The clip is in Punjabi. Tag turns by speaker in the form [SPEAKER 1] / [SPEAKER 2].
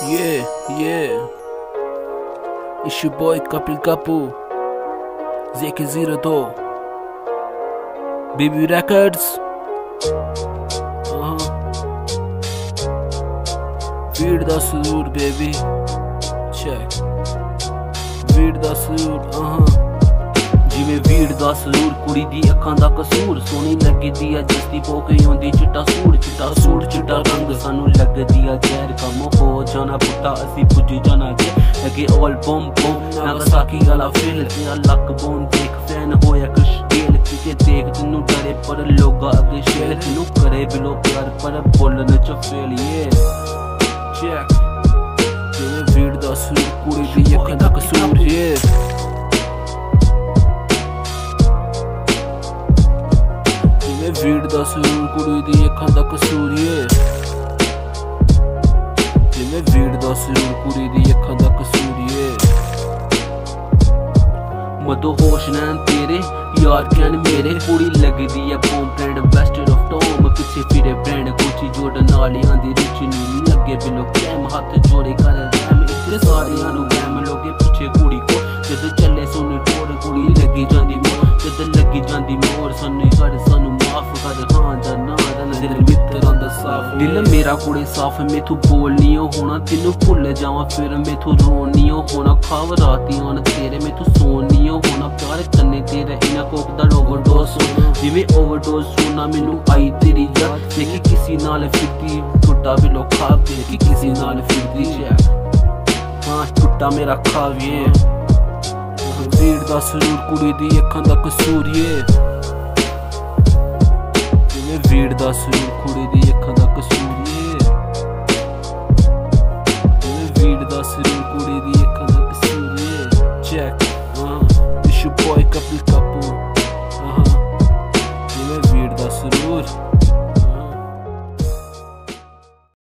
[SPEAKER 1] Yeah. It's your boy Kapil Kapoor, ZK02, BB Records. Feed the suit, baby. Check. Feed the suit. ਜਿਵੇਂ ਵੀੜ ਦਾ ਸਰੂਰ ਕੁੜੀ ਦੀ ਅੱਖਾਂ ਦਾ ਕਸੂਰ ਸੋਹਣੀ ਲੱਗਦੀ ਆ ਜਸਤੀ ਪੋ ਕੇ ਆਉਂਦੀ ਚਿੱਟਾ ਸੂਟ ਚਿੱਟਾ ਰੰਗ ਸਾਨੂੰ ਲੱਗਦੀ ਆ ਜ਼ਹਿਰ ਕੰਮ ਹੋ ਜਾਣਾ ਪੁੱਟਾ ਅਸੀਂ ਪੁੱਜ ਜਾਣਾ ਜੇ ਲੱਗੇ ਆਲ ਬੰਮ ਨਾਗਾਸਾਕੀ ਵਾਲਾ ਫੀਲ ਤੇਰਾ ਲੱਕ ਬੋਨ ਦੇਖ ਫੈਨ ਹੋਇਆ ਕੁਛ ਗੇਲ ਕਿ ਦੇਖ ਤੈਨੂੰ ਡਰੇ ਪਰ ਲੋਗਾ ਅੱਗੇ ਸ਼ੇਰ ਤੈਨੂੰ ਕਰੇ ਬਿਲੋ ਪਿਆਰ ਪਰ ਬੋਲਣ ਚ ਫੇਲ ਚੈੱਕ ਜਿਵੇਂ ਵੀੜ ਦਾ ਸਰੂਰ ਕੁੜੀ ਦੀ ਅੱਖਾਂ ਦਾ ਕਸੂਰ ਵੀੜ ਦਾ ਸਰੂਰ ਕੁੜੀ ਦੀ ਅੱਖਾਂ ਦਾ ਕਸੂਰ ਜਿਵੇਂ ਵੀੜ ਦਾ ਸਰੂਰ ਕੁੜੀ ਦੀ ਅੱਖਾਂ ਦਾ ਕਸੂਰ ਮਦੋ ਹੋਸ਼ ਨਾ ਤੇਰੇ ਯਾਰ ਕਹਿਣ ਮੇਰੇ ਕੁੜੀ ਲੱਗਦੀ ਆ ਬੋਮ ਬ੍ਰਾਂਡ ਬੈਸਟਰ ਆਫ ਟੋਮ ਪਿੱਛੇ ਫਿਰੇ ਬ੍ਰਾਂਡ ਗੁੱਚੀ ਜੋਰਡਨ ਵਾਲਿਆਂ ਦੀ ਰਿਚ ਨਹੀਂ ਲੱਗੇ ਬਿਲੋ ਕੈਮ ਹੱਥ ਜੋੜੇ ਕਰ ਰੈਮ ਇੱਥੇ ਸਾਰਿਆਂ ਨੂੰ ਗੈਮ ਲੋਕੇ ਪਿੱਛੇ ਕੁੜੀ ਕੋ ਜਦ ਚੱਲੇ ਸੋਨੂੰ ਟੋੜ ਕੁੜੀ ਲੱਗੀ ਜਾਂਦੀ ਜਦ ਲੱਗੀ ਜਾਂਦੀ ਮੋਰ ਸਾਨੂੰ ਸਾਨੂੰ ਮਾਫ ਕਰ ਹਾਂ ਜਾਂ ਨਾ ਦਿਲ ਮਿੱਤਰਾਂ ਦਾ ਸਾਫ ਦਿਲ ਮੇਰਾ ਕੁੜੇ ਸਾਫ ਮੈਥੋਂ ਬੋਲਨੀ ਹੋਣਾ ਤੈਨੂੰ ਭੁੱਲ ਜਾਵਾਂ ਫਿਰ ਮੈਥੋਂ ਰੋਣੀ ਹੋਣਾ ਖਾਵ ਰਾਤੀਆਂ ਤੇਰੇ ਮੈਥੋਂ ਸੋਣੀ ਹੋਣਾ ਪਿਆਰ ਕਰਨੇ ਤੇਰਾ ਇਹਨਾਂ ਕੋਕ ਦਾ ਓਵਰਡੋਸ ਜਿਵੇਂ ਓਵਰਡੋਸ ਹੋਣਾ ਮੈਨੂੰ ਆਈ ਤੇਰੀ ਯਾਦ ਦੇਖੀ ਕਿਸੇ ਨਾਲ ਫਿਰਦੀ ਟੁੱਟਾ ਵੀ ਲੋਖਾ ਦੇਖੀ ਕਿਸੇ ਨਾਲ ਫਿਰਦੀ ਹਾਂ ਟੁੱਟਾ ਮੇਰਾ ਖਾਵੀਏ ਵੀੜ ਦਾ ਸਰੂਰ ਕੁੜੀ ਦੀ ਅੱਖਾਂ ਦਾ ਕਸੂਰ ਜਿਵੇਂ ਵੀੜ ਦਾ ਸਰੂਰ ਕੁੜੀ ਦੀ ਅੱਖਾਂ ਦਾ ਕਸੂਰ ਜਿਵੇਂ ਵੀੜ ਦਾ ਸਰੂਰ ਕੁੜੀ ਦੀ ਅੱਖਾਂ ਦਾ ਕਸੂਰ check It's your boy Kapil Kapoor ਜਿਵੇਂ ਵੀੜ ਦਾ ਸਰੂਰ